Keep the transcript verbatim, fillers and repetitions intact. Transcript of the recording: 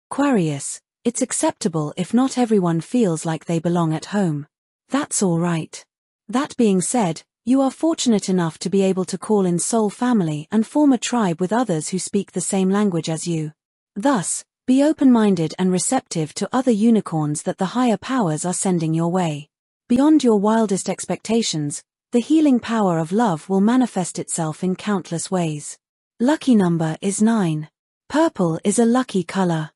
Aquarius, it's acceptable if not everyone feels like they belong at home. That's all right. That being said, you are fortunate enough to be able to call in soul family and form a tribe with others who speak the same language as you. Thus, be open-minded and receptive to other unicorns that the higher powers are sending your way. Beyond your wildest expectations, the healing power of love will manifest itself in countless ways. Lucky number is nine. Purple is a lucky color.